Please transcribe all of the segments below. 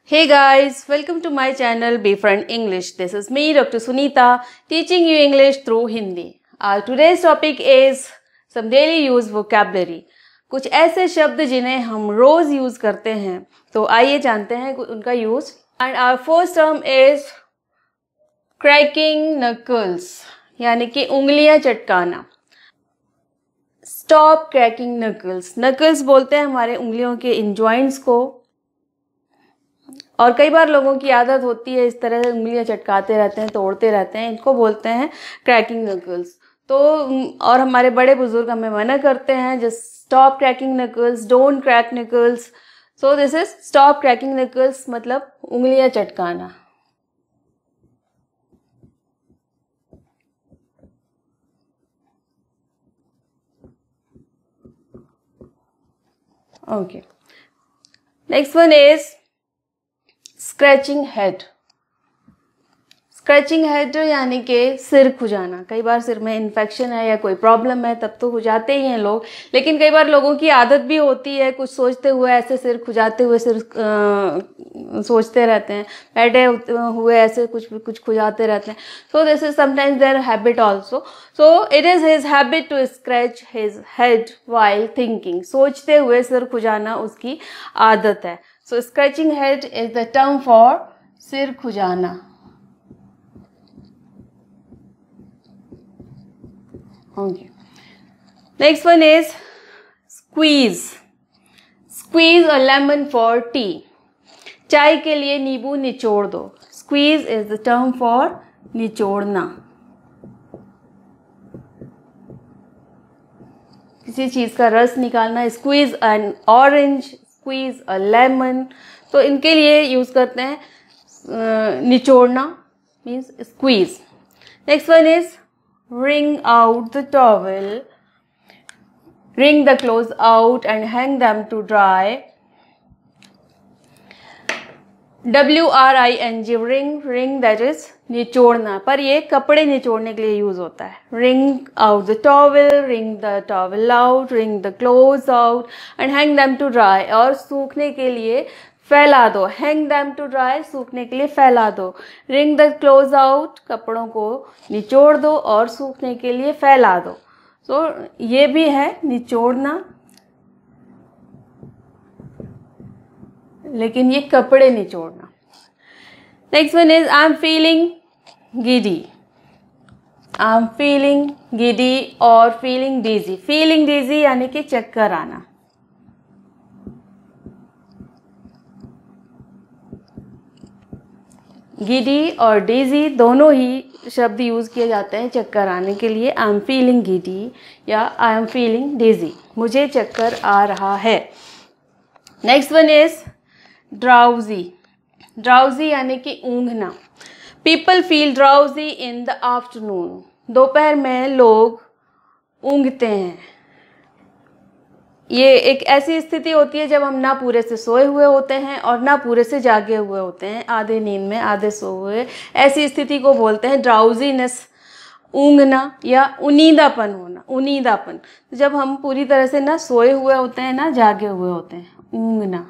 Hey guys, welcome to my channel Befriend English. This is me, Dr. Sunita, teaching you English through Hindi. Our today's topic is some daily use vocabulary. कुछ ऐसे शब्द जिन्हें हम रोज use करते हैं, तो आइए जानते हैं उनका use. And our first term is cracking knuckles, यानी कि उंगलियां चटकाना. Stop cracking knuckles. Knuckles बोलते हैं हमारे उंगलियों के इन जॉइंट्स को. और कई बार लोगों की आदत होती है इस तरह से उंगलियां चटकाते रहते हैं, तोड़ते रहते हैं. इनको बोलते हैं क्रैकिंग नकल्स. तो और हमारे बड़े बुजुर्ग हमें मना करते हैं, just stop cracking knuckles, don't crack knuckles. So this is stop cracking knuckles, मतलब उंगलियां चटकाना. Okay, next one is scratching head. Scratching head यानी कि सिर खुजाना. कई बार सिर में इन्फेक्शन है या कोई प्रॉब्लम है तब तो खुजाते ही हैं लोग, लेकिन कई बार लोगों की आदत भी होती है कुछ सोचते हुए ऐसे सिर खुजाते हुए सिर सोचते रहते हैं, बैठे हुए ऐसे कुछ खुजाते रहते हैं. So this is sometimes their habit also. So it is his habit to scratch his head while thinking. सोचते हुए सिर खुजाना उसकी आदत है. So scratching head is the term for सिर खुजाना. Okay. Next one is squeeze. Squeeze a lemon for tea. चाय के लिए नींबू निचोड़ दो. Squeeze is the term for निचोड़ना. किसी चीज का रस निकालना. Squeeze an orange, squeeze a lemon. तो इनके लिए यूज करते हैं निचोड़ना, means squeeze. Next one is wring out the towel. Wring the clothes out and hang them to dry. WRING, wring that is निचोड़ना, पर ये कपड़े निचोड़ने के लिए यूज होता है. Wring out the towel, wring the towel out, wring the clothes out and hang them to dry. और सूखने के लिए फैला दो. Hang them to dry, सूखने के लिए फैला दो. Wring the clothes out, कपड़ों को निचोड़ दो और सूखने के लिए फैला दो. So ये भी है निचोड़ना, लेकिन ये कपड़े निचोड़ना. Next one is I am feeling giddy. I am feeling giddy और फीलिंग डिजी. फीलिंग डिजी यानी कि चक्कर आना. गिडी और डिजी दोनों ही शब्द यूज किए जाते हैं चक्कर आने के लिए. आई एम फीलिंग गिडी या आई एम फीलिंग डिजी, मुझे चक्कर आ रहा है. Next one is drowsy. Drowsy यानी कि ऊँघना. People feel drowsy in the afternoon. दोपहर में लोग ऊँघते हैं. ये एक ऐसी स्थिति होती है जब हम ना पूरे से सोए हुए होते हैं और ना पूरे से जागे हुए होते हैं, आधे नींद में आधे सोए हुए. ऐसी स्थिति को बोलते हैं ड्राउजीनेस, ऊँघना या उनीदापन होना. उनीदापन जब हम पूरी तरह से ना सोए हुए होते हैं ना जागे हुए होते हैं, ऊँघना.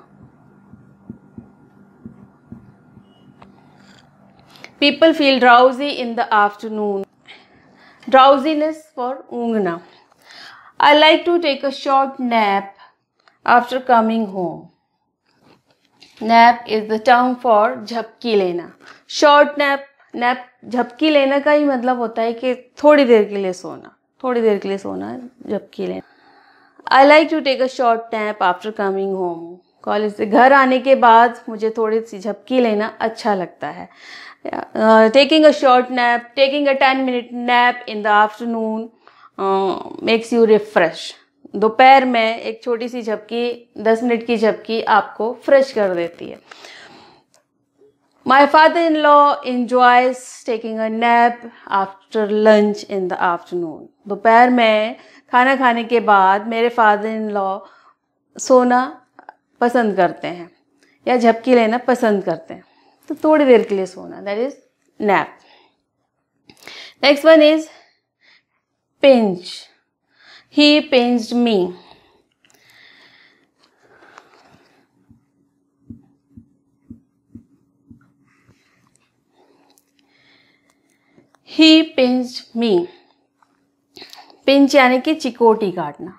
People feel drowsy in the afternoon. Drowsiness for ऊँघना. I like to take a short nap after coming home. Nap is the term for झपकी लेना. Short nap, झपकी लेने का ही मतलब होता है कि थोड़ी देर के लिए सोना. थोड़ी देर के लिए सोना, झपकी लेना. I like to take a short nap after coming home. College से घर आने के बाद मुझे थोड़ी सी झपकी लेना अच्छा लगता है. Taking a short nap, taking a 10-minute nap in the afternoon makes you refresh. दोपहर में एक छोटी सी झपकी, 10 मिनट की झपकी आपको फ्रेश कर देती है. My father-in-law enjoys taking a nap after lunch in the afternoon. दोपहर में खाना खाने के बाद मेरे father-in-law सोना पसंद करते हैं या झपकी लेना पसंद करते हैं, तो थोड़ी देर के लिए सोना, that is nap. Next one is pinch. He pinched me. He pinched me. Pinch यानी कि चिकोटी काटना।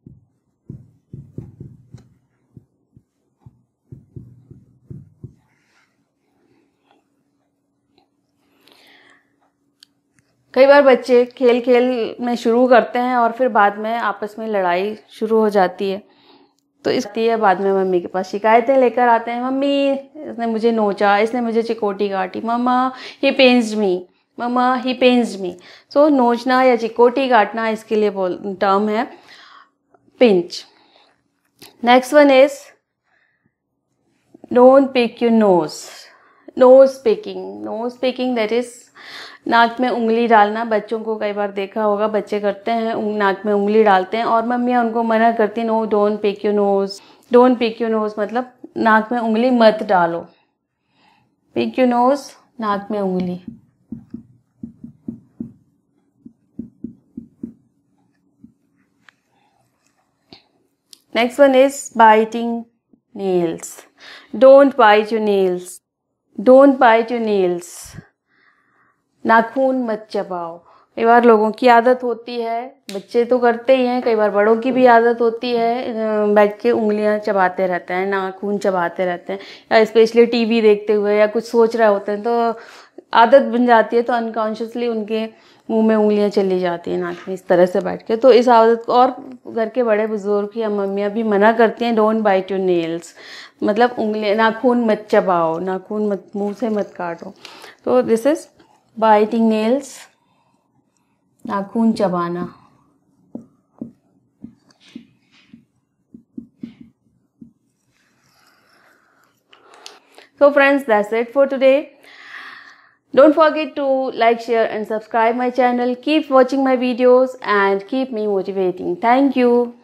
कई बार बच्चे खेल खेल में शुरू करते हैं और फिर बाद में आपस में लड़ाई शुरू हो जाती है, तो इसलिए बाद में मम्मी के पास शिकायतें लेकर आते हैं, मम्मी इसने मुझे नोचा, इसने मुझे चिकोटी काटी, मम्मा ही पेंस्ड मी, मम्मा ही पेंस्ड मी। सो नोचना या चिकोटी काटना इसके लिए टर्म है pinch. Next one is don't pick your nose. Nose picking, nose picking that is नाक में उंगली डालना। बच्चों को कई बार देखा होगा, बच्चे करते हैं, नाक में उंगली डालते हैं और मम्मियाँ उनको मना करती हैं, no don't pick your nose. Don't pick your nose मतलब नाक में उंगली मत डालो। पिक योर नोज, नाक में उंगली। Next one is biting nails. Don't bite your nails. Don't bite your nails. नाखून मत चबाओ। कई बार लोगों की आदत होती है, बच्चे तो करते ही हैं, कई बार बड़ों की भी आदत होती है, बैठ के उंगलियां चबाते रहते हैं, नाखून चबाते रहते हैं, या स्पेशली टीवी देखते हुए या कुछ सोच रहे होते हैं तो आदत बन जाती है, तो अनकॉन्शियसली उनके मुंह में उंगलियां चली जाती हैं नाक में, इस तरह से बैठ के। तो इस आदत को, और घर के बड़े बुजुर्ग या मम्मियाँ भी मना करती हैं, डोंट बाइट योर नेल्स मतलब उंगलियां, नाखून मत चबाओ, नाखून मत मुँह से मत काटो। तो दिस इज बाइटिंग नेल्स, नाखून चबाना। So friends, that's it for today. Don't forget to like, share and subscribe my channel. Keep watching my videos and keep me motivating. Thank you.